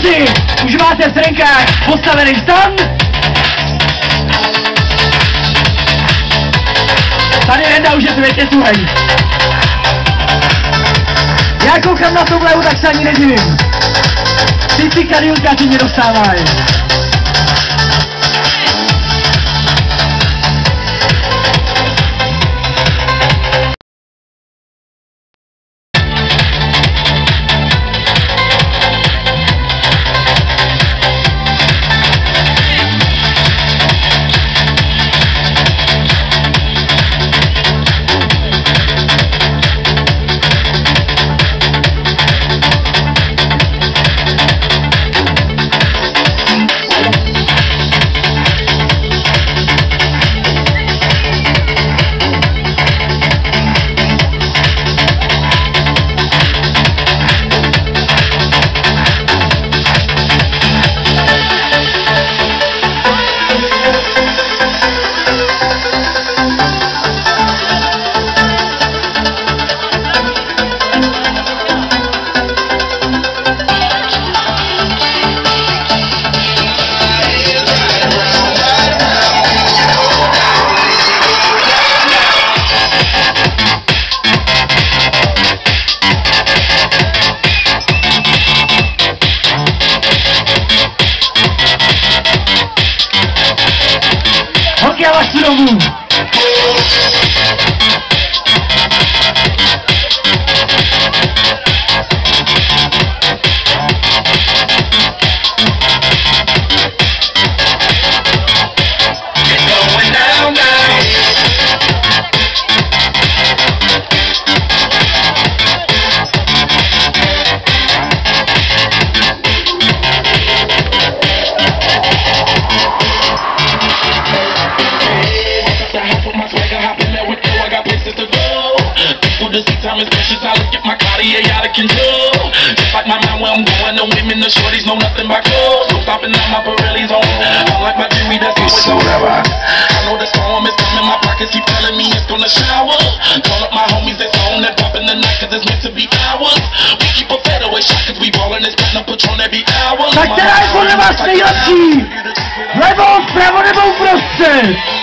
Kluci, už máte v trenkách postavený stan? Tady Renda už je světě tuhej. Já koukám na to vlevu, tak se ani nedivím. Ty kadílka si mě dostávají. Já vás tu domů. Time is precious, I look at my Cartier out of control. Just like my mind where I'm going, the women, the shorties know nothing but clothes. No stopping now, my Pirelli's on. I like my jewelry, that's always on. I know the storm is coming, my pockets keep telling me it's gonna shower. Call up my homies that's on, they're popping the night cause it's meant to be ours. We keep a featherweight shot cause we ballin' this platinum Patron every hour. Tak která je podle vás nejlepší? Levou, vpravo nebo uprostřed?